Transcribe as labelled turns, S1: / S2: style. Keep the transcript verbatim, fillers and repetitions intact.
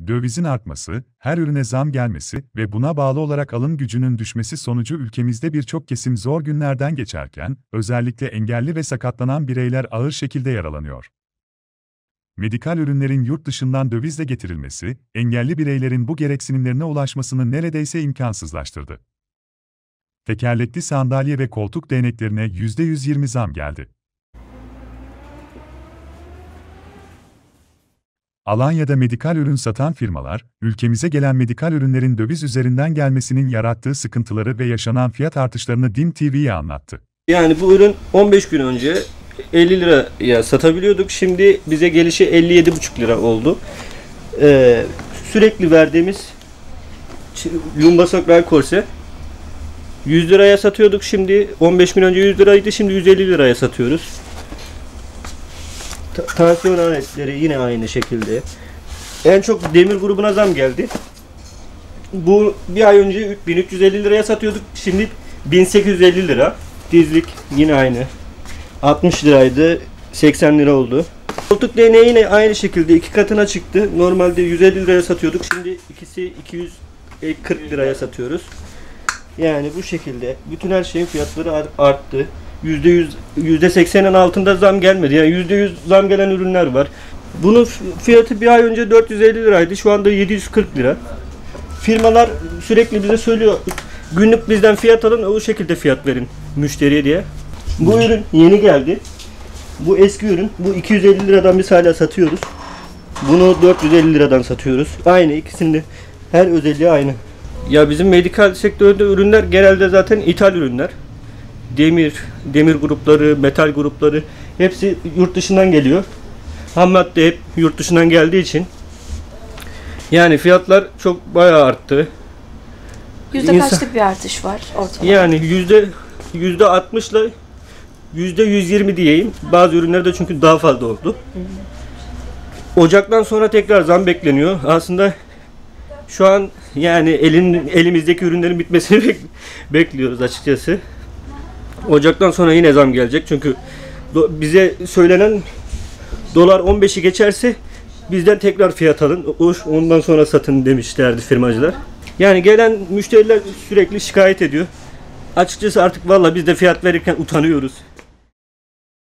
S1: Dövizin artması, her ürüne zam gelmesi ve buna bağlı olarak alım gücünün düşmesi sonucu ülkemizde birçok kesim zor günlerden geçerken, özellikle engelli ve sakatlanan bireyler ağır şekilde yaralanıyor. Medikal ürünlerin yurt dışından dövizle getirilmesi, engelli bireylerin bu gereksinimlerine ulaşmasını neredeyse imkansızlaştırdı. Tekerlekli sandalye ve koltuk değneklerine yüzde yüz yirmi zam geldi. Alanya'da medikal ürün satan firmalar, ülkemize gelen medikal ürünlerin döviz üzerinden gelmesinin yarattığı sıkıntıları ve yaşanan fiyat artışlarını D I M T V'ye anlattı.
S2: Yani bu ürün on beş gün önce elli liraya satabiliyorduk. Şimdi bize gelişi elli yedi buçuk lira oldu. Ee, sürekli verdiğimiz lumbosakral korse yüz liraya satıyorduk. Şimdi on beş gün önce yüz liraydı. Şimdi yüz elli liraya satıyoruz. Ta tansiyon aletleri yine aynı şekilde. En çok demir grubuna zam geldi. Bu bir ay önce bin üç yüz elli liraya satıyorduk. Şimdi bin sekiz yüz elli lira. Dizlik yine aynı. altmış liraydı. seksen lira oldu. Koltuk değneği yine aynı şekilde iki katına çıktı. Normalde yüz elli liraya satıyorduk. Şimdi ikisi iki yüz kırk liraya satıyoruz. Yani bu şekilde bütün her şeyin fiyatları arttı. yüzde yüz, yüzde seksenin altında zam gelmedi. Yani yüzde yüz zam gelen ürünler var. Bunun fiyatı bir ay önce dört yüz elli liraydı. Şu anda yedi yüz kırk lira. Firmalar sürekli bize söylüyor. Günlük bizden fiyat alın, o şekilde fiyat verin müşteriye diye. Bu ürün yeni geldi. Bu eski ürün. Bu iki yüz elli liradan biz hala satıyoruz. Bunu dört yüz elli liradan satıyoruz. Aynı, ikisinde her özelliği aynı. Ya bizim medikal sektöründe ürünler genelde zaten ithal ürünler. Demir, demir grupları, metal grupları hepsi yurt dışından geliyor. Ham madde hep yurt dışından geldiği için yani fiyatlar çok bayağı arttı.
S3: Yüzde
S2: İnsan,
S3: kaçlık bir artış var ortalama?
S2: Yani yüzde yüzde altmışla yüzde yüz yirmi diyeyim. Bazı ürünlerde çünkü daha fazla oldu. Hı hı. Ocaktan sonra tekrar zam bekleniyor. Aslında şu an yani elin elimizdeki ürünlerin bitmesini bek bekliyoruz açıkçası. Ocaktan sonra yine zam gelecek çünkü bize söylenen dolar on beşi geçerse bizden tekrar fiyat alın, ondan sonra satın demişlerdi firmacılar. Yani gelen müşteriler sürekli şikayet ediyor. Açıkçası artık vallahi biz de fiyat verirken utanıyoruz.